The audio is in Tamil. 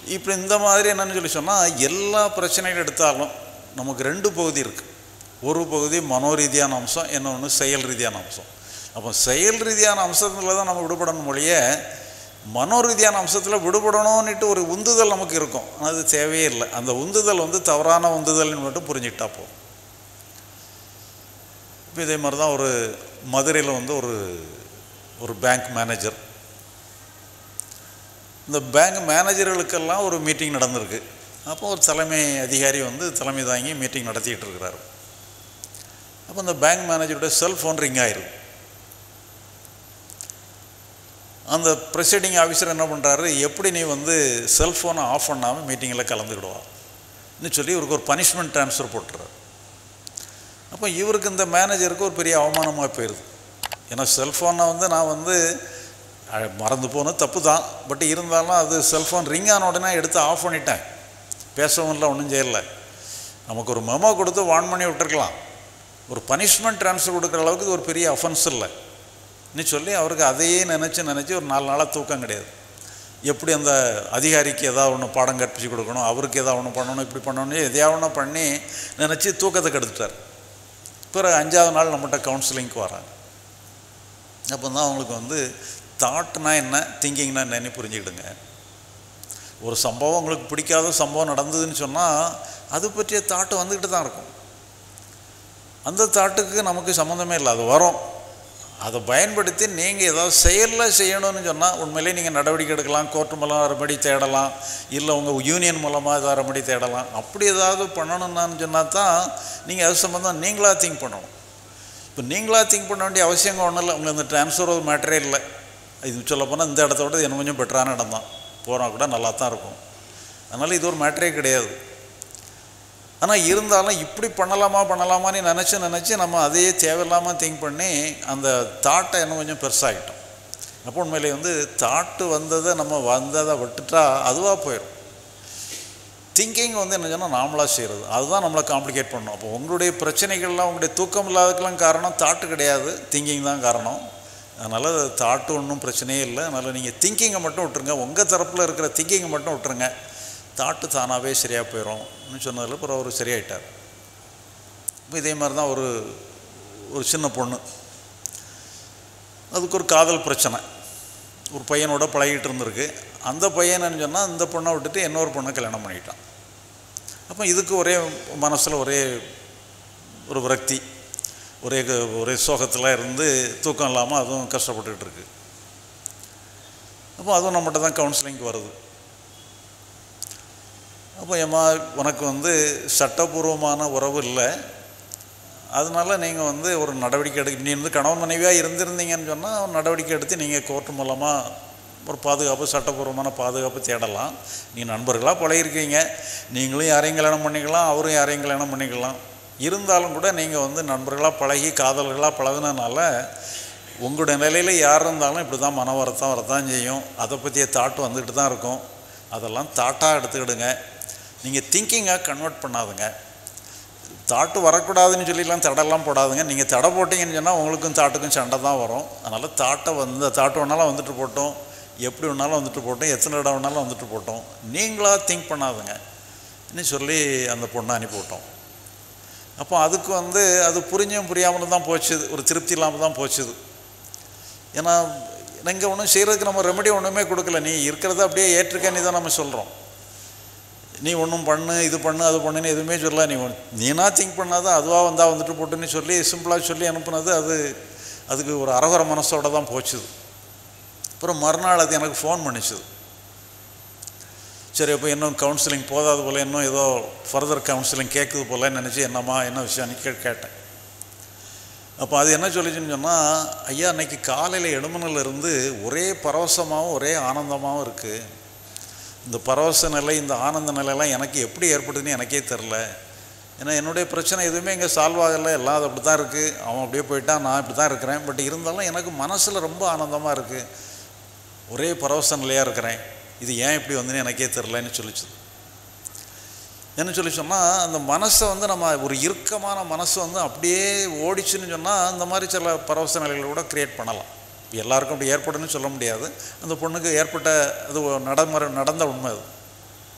இப்போ இந்த மாதிரி என்னன்னு சொல்லி சொன்னால், எல்லா பிரச்சனைகள் எடுத்தாலும் நமக்கு 2 பகுதி இருக்குது. ஒரு பகுதி மனோரீதியான அம்சம், இன்னொன்று செயல் ரீதியான அம்சம். அப்போ செயல் ரீதியான அம்சத்தில் தான் நம்ம விடுபடணும் மொழிய, மனோரீதியான அம்சத்தில் விடுபடணும்னுட்டு ஒரு உந்துதல் நமக்கு இருக்கும். அது தேவையே இல்லை. அந்த உந்துதல் தவறான உந்துதல்னு மட்டும் புரிஞ்சுக்கிட்டா போதும். இப்போ இதே மாதிரி தான் ஒரு மதுரையில் ஒரு பேங்க் மேனேஜர். இந்த பேங்க் மேனேஜர்களுக்கெல்லாம் ஒரு மீட்டிங் நடந்திருக்கு. அப்போ ஒரு தலைமை அதிகாரி தலைமை தாங்கி மீட்டிங் நடத்திக்கிட்டு இருக்கிறாரு. அப்போ இந்த பேங்க் மேனேஜருடைய செல்ஃபோன் ரிங் ஆயிருக்கு. அந்த ப்ரெசைடிங் ஆஃபீஸர் என்ன பண்ணுறாரு, எப்படி நீ செல்ஃபோனை ஆஃப் பண்ணாமல் மீட்டிங்கில் கலந்துக்கிடுவான்னு சொல்லி இவருக்கு ஒரு பனிஷ்மெண்ட் ட்ரான்ஸ்ஃபர் போட்டுறாரு. அப்போ இவருக்கு இந்த மேனேஜருக்கு ஒரு பெரிய அவமானமாக போயிடுது. ஏன்னா செல்ஃபோனை நான் மறந்து போனது தப்பு தான், பட் இருந்தாலும் அது செல்ஃபோன் ரிங் ஆன உடனே எடுத்து ஆஃப் பண்ணிட்டேன், பேசவும் இல்லை, ஒன்றும் செய்யலை. நமக்கு ஒரு மெமோ கொடுத்து வார்ன் பண்ணி விட்டுருக்கலாம். ஒரு பனிஷ்மெண்ட் ட்ரான்ஸ்ஃபர் கொடுக்குற அளவுக்கு இது ஒரு பெரிய அஃபென்ஸ் இல்லை நீ சொல்லி அவருக்கு அதையே நினச்சி ஒரு 4 நாளாக தூக்கம் கிடையாது. எப்படி அந்த அதிகாரிக்கு ஏதாவது ஒன்று பாடம் கற்பிச்சு கொடுக்கணும், அவருக்கு ஏதாவது ஒன்று பண்ணணும், இப்படி பண்ணணும், எதையாவது ஒன்று பண்ணி நினச்சி தூக்கத்தை கெடுத்துட்டார். பிறகு 5ஆவது நாள் நம்மகிட்ட கவுன்சிலிங்க்கு வராங்க. அப்போ தான் அவங்களுக்கு தாட்னா என்ன, திங்கிங்னா என்னன்னு புரிஞ்சுக்கிடுங்க. ஒரு சம்பவம் உங்களுக்கு பிடிக்காத சம்பவம் நடந்ததுன்னு சொன்னால் அது பற்றிய தாட்டு வந்துக்கிட்டு தான் இருக்கும். அந்த தாட்டுக்கு நமக்கு சம்மந்தமே இல்லை, அது வரும். அதை பயன்படுத்தி நீங்கள் ஏதாவது செயலில் செய்யணும்னு சொன்னால் உண்மையிலே நீங்கள் நடவடிக்கை எடுக்கலாம், கோர்ட்டு மூலம் ரெமெடி தேடலாம், இல்லை உங்கள் யூனியன் மூலமாக ஏதாவது ரெமெடி தேடலாம். அப்படி ஏதாவது பண்ணணும்னு சொன்னால் தான் நீங்கள் அது சம்மந்தம் நீங்களாக திங்க் பண்ணணும். இப்போ நீங்களாக திங்க் பண்ண வேண்டிய அவசியம் ஒன்றும் இல்லை. உங்களுக்கு இந்த ட்ரான்ஸ்ஃபர் ஒரு மேட்டரே இல்லை. இது சொல்லப்போனால் இந்த இடத்த விட இன்னும் கொஞ்சம் பெட்டரான இடம் தான், போனால் கூட நல்லா தான் இருக்கும். அதனால் இது ஒரு மேட்டரே கிடையாது. ஆனால் இருந்தாலும் இப்படி பண்ணலாமான்னு நினச்சி நம்ம அதையே தேவையில்லாமல் திங்க் பண்ணி அந்த தாட்டை இன்னும் கொஞ்சம் பெருசாகிட்டோம். அப்போ உண்மையிலே தாட்டு வந்ததை நம்ம வந்ததை விட்டுட்டா அதுவாக போயிடும். திங்கிங் என்ன சொன்னால் நாமளாக செய்கிறது, அதுதான் நம்மளை காம்ப்ளிகேட் பண்ணணும். அப்போ உங்களுடைய பிரச்சனைகள்லாம், உங்களுடைய தூக்கம் இல்லாததுக்கெல்லாம் காரணம் தாட்டு கிடையாது, திங்கிங் தான் காரணம். அதனால் தாட்டு ஒன்றும் பிரச்சனையே இல்லை. அதனால் நீங்கள் திங்கிங்கை மட்டும் விட்டுருங்க, உங்கள் தரப்பில் இருக்கிற திங்கிங்கை மட்டும் விட்டுருங்க, தாட்டு தானாகவே சரியாக போயிடும்னு சொன்னதில் அப்புறம் அவர் சரியாயிட்டார். இப்போ இதே மாதிரி தான் ஒரு சின்ன பொண்ணு, அதுக்கு ஒரு காதல் பிரச்சனை, ஒரு பையனோட பழகிட்டு இருந்திருக்கு. அந்த பையன்னு சொன்னால் இந்த பொண்ணை விட்டுட்டு இன்னொரு பொண்ணை கல்யாணம் பண்ணிட்டான். அப்போ இதுக்கு ஒரே மனசில் ஒரே ஒரு விரக்தி, ஒரே சோகத்தில் இருந்து தூக்கம் இல்லாமல் அதுவும் கஷ்டப்பட்டுக்கிட்டு இருக்கு. அப்போ அதுவும் நம்மகிட்ட தான் கவுன்சிலிங்க்கு வருது. அப்போ ஏம்மா உனக்கு சட்டபூர்வமான உறவு இல்லை, அதனால் நீங்கள் ஒரு நடவடிக்கை நீ கணவன் மனைவியாக இருந்திருந்தீங்கன்னு சொன்னால் ஒரு நடவடிக்கை எடுத்து நீங்கள் கோர்ட்டு மூலமாக ஒரு பாதுகாப்பு, சட்டபூர்வமான பாதுகாப்பு தேடலாம். நீ நண்பர்களாக பழகிருக்கீங்க, நீங்களும் யாரையும் கல்யாணம் பண்ணிக்கலாம், அவரும் யாரையும் கல்யாணம் பண்ணிக்கலாம். இருந்தாலும் கூட நீங்கள் நண்பர்களாக பழகி காதல்களாக பழகினால உங்களுடைய நிலையில் யார் இருந்தாலும் இப்படி தான் மன வருத்தம் வரத்தான் செய்யும். அதை பற்றிய தாட்டு வந்துக்கிட்டு தான் இருக்கும். அதெல்லாம் தாட்டாக எடுத்துக்கிடுங்க, நீங்கள் திங்கிங்காக கன்வெர்ட் பண்ணாதுங்க. தாட்டு வரக்கூடாதுன்னு சொல்லிலாம் தடைலாம் போடாதுங்க. நீங்கள் தடை போட்டிங்கன்னு சொன்னால் உங்களுக்கும் தாட்டுக்கும் சண்டை தான் வரும். அதனால் தாட்டு வேணாலும் வந்துட்டு போட்டோம், எப்படி வேணாலும் வந்துட்டு போட்டோம், எத்தனை இடம் வேணாலும் வந்துட்டு போட்டோம், நீங்களாக திங்க் பண்ணாதுங்க இன்னும் சொல்லி அந்த பொண்ணை அனுப்பிவிட்டோம். அப்போ அதுக்கு அது புரிஞ்சும் புரியாமலும் தான் போச்சுது, ஒரு திருப்தி இல்லாமல் தான் போச்சுது. ஏன்னா நீங்கள் ஒன்றும் செய்கிறதுக்கு நம்ம ரெமெடி ஒன்றுமே கொடுக்கல, நீ இருக்கிறத அப்படியே ஏற்றுக்கன்னு தான் நம்ம சொல்கிறோம். நீ ஒன்றும் பண்ணு, இது பண்ணு, அது பண்ணுன்னு எதுவுமே சொல்லல. நீனா திங்க் பண்ணாதான் அதுவாக வந்தால் வந்துட்டு போட்டுன்னு சொல்லி சிம்பிளாக சொல்லி அனுப்புனது அதுக்கு ஒரு அரவர மனசோடு தான் போச்சுது. அப்புறம் மறுநாள் அது எனக்கு ஃபோன் பண்ணிச்சுது. சரி, அப்போ இன்னும் கவுன்சிலிங் போதாது போல், இன்னும் ஏதோ ஃபர்தர் கவுன்சிலிங் கேட்குது போலன்னு நினச்சி என்னம்மா என்ன விஷயம்னு கேட்டேன். அப்போ அது என்ன சொல்லிச்சுன்னு சொன்னால், ஐயா அன்றைக்கி காலையில் எழுமணிலிருந்து ஒரே பரவசமாகவும் ஒரே ஆனந்தமாகவும் இருக்குது. இந்த பரவச நிலை, இந்த ஆனந்த நிலையெல்லாம் எனக்கு எப்படி ஏற்படுதுன்னு எனக்கே தெரில. ஏன்னா என்னுடைய பிரச்சனை எதுவுமே இங்கே சால்வ் ஆகலை, எல்லாம் அது அப்படி தான் இருக்குது, அவன் அப்படியே போயிட்டான், நான் இப்படி தான் இருக்கிறேன். பட் இருந்தாலும் எனக்கு மனசில் ரொம்ப ஆனந்தமாக இருக்குது, ஒரே பரவச நிலையாக இருக்கிறேன், இது ஏன் இப்படி வந்துன்னு எனக்கே தெரிலன்னு சொல்லிச்சு. என்ன சொல்லி சொன்னால், அந்த மனசை நம்ம ஒரு இறுக்கமான மனசு அப்படியே ஓடிச்சுன்னு சொன்னால் அந்த மாதிரி சில பரவச நிலைகளை கூட க்ரியேட் பண்ணலாம். எல்லாருக்கும் அப்படி ஏற்படுன்னு சொல்ல முடியாது. அந்த பொண்ணுக்கு ஏற்பட்ட அது நடந்த உண்மை அது.